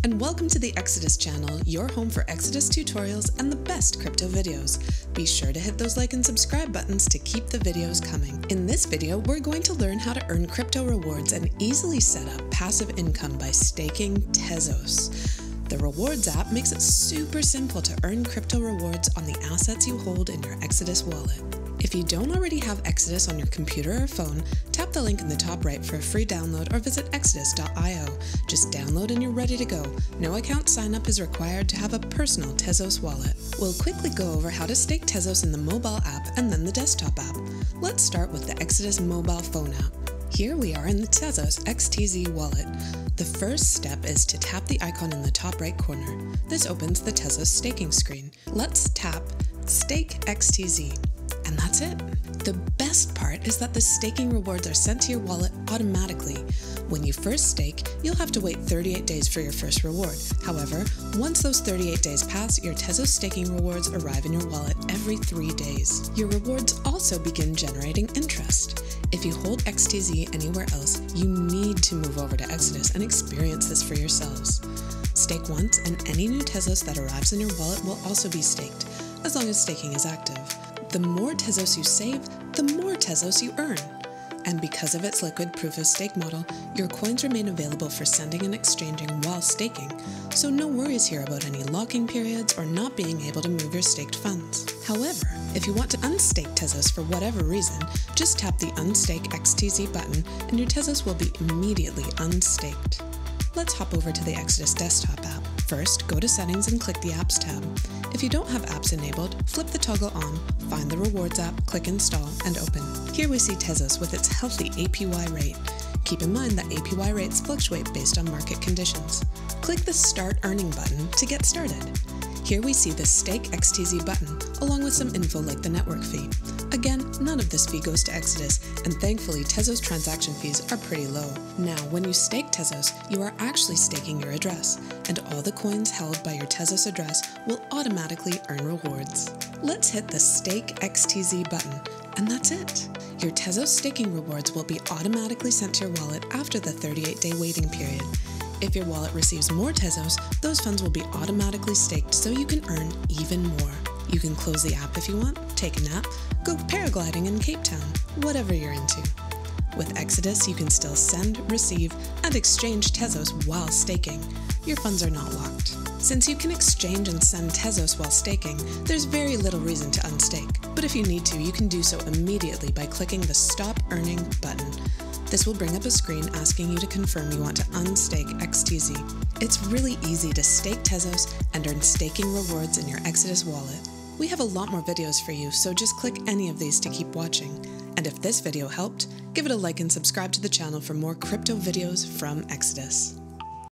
and welcome to the Exodus channel, your home for Exodus tutorials and the best crypto videos. Be sure to hit those like and subscribe buttons to keep the videos coming. In this video, we're going to learn how to earn crypto rewards and easily set up passive income by staking Tezos. The Rewards app makes it super simple to earn crypto rewards on the assets you hold in your Exodus wallet. If you don't already have Exodus on your computer or phone, tap the link in the top right for a free download or visit exodus.io. Just download and you're ready to go. No account sign-up is required to have a personal Tezos wallet. We'll quickly go over how to stake Tezos in the mobile app and then the desktop app. Let's start with the Exodus mobile phone app. Here we are in the Tezos XTZ wallet. The first step is to tap the icon in the top right corner. This opens the Tezos staking screen. Let's tap Stake XTZ. And that's it. The best part is that the staking rewards are sent to your wallet automatically. When you first stake, you'll have to wait 38 days for your first reward. However, once those 38 days pass, your Tezos staking rewards arrive in your wallet every 3 days. Your rewards also begin generating interest. If you hold XTZ anywhere else, you need to move over to Exodus and experience this for yourselves. Stake once, and any new Tezos that arrives in your wallet will also be staked, as long as staking is active. The more Tezos you save, the more Tezos you earn. And because of its liquid proof-of-stake model, your coins remain available for sending and exchanging while staking, so no worries here about any locking periods or not being able to move your staked funds. However, if you want to unstake Tezos for whatever reason, just tap the Unstake XTZ button and your Tezos will be immediately unstaked. Let's hop over to the Exodus desktop app. First, go to Settings and click the Apps tab. If you don't have apps enabled, flip the toggle on, find the Rewards app, click Install, and open. Here we see Tezos with its healthy APY rate. Keep in mind that APY rates fluctuate based on market conditions. Click the Start Earning button to get started. Here we see the Stake XTZ button, along with some info like the network fee. Again, none of this fee goes to Exodus, and thankfully Tezos transaction fees are pretty low. Now, when you stake Tezos, you are actually staking your address, and all the coins held by your Tezos address will automatically earn rewards. Let's hit the Stake XTZ button, and that's it. Your Tezos staking rewards will be automatically sent to your wallet after the 38-day waiting period. If your wallet receives more Tezos, those funds will be automatically staked so you can earn even more. You can close the app if you want, take a nap, go paragliding in Cape Town, whatever you're into. With Exodus, you can still send, receive, and exchange Tezos while staking. Your funds are not locked. Since you can exchange and send Tezos while staking, there's very little reason to unstake. But if you need to, you can do so immediately by clicking the Stop Earning button. This will bring up a screen asking you to confirm you want to unstake XTZ. It's really easy to stake Tezos and earn staking rewards in your Exodus wallet. We have a lot more videos for you, so just click any of these to keep watching. And if this video helped, give it a like and subscribe to the channel for more crypto videos from Exodus.